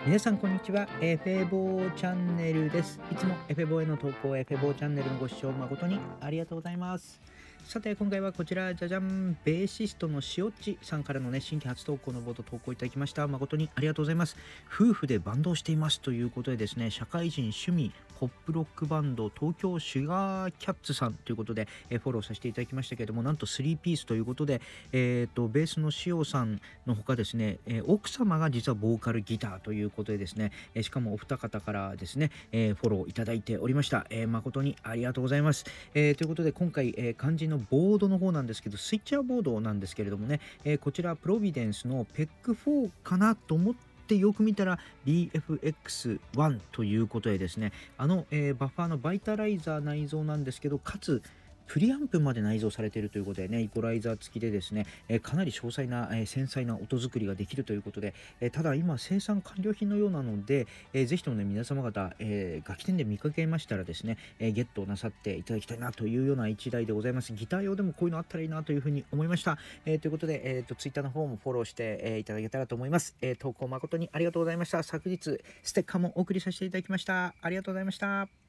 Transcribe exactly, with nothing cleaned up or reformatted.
皆さんこんにちは。エフェボーチャンネルです。いつもエフェボーへの投稿、エフェボーチャンネルのご視聴誠にありがとうございます。さて今回はこちら、じゃじゃん、ベーシストのしおっちさんからのね、新規初投稿のボード投稿いただきました。誠にありがとうございます。夫婦でバンドをしていますということでですね、社会人趣味ポップロックバンド東京シュガーキャッツさんということで、えフォローさせていただきましたけれども、なんとスリーピースということで、えー、とベースのしおさんのほかですね、えー奥様が実はボーカルギターということでですね、えーしかもお二方からですね、えーフォローいただいておりました。えー誠にありがとうございます。えーということで今回、えー肝心のボードの方なんですけど、スイッチャーボードなんですけれどもね、えーこちらプロビデンスの ペックフォー かなと思ってよく見たら ビーエフエックスワン ということでですね、あの、えーバッファーのバイタライザー内蔵なんですけど、かつプリアンプまで内蔵されているということでね、イコライザー付きでですね、えーかなり詳細な、えー繊細な音作りができるということで、えーただ今生産完了品のようなので、えーぜひともね、皆様方、えー楽器店で見かけましたらですね、えーゲットなさっていただきたいなというような一台でございます。ギター用でもこういうのあったらいいなというふうに思いました。えーということで、えーと、ツイッターの方もフォローして、えーいただけたらと思います。えー投稿誠にありがとうございました。昨日、ステッカーもお送りさせていただきました。ありがとうございました。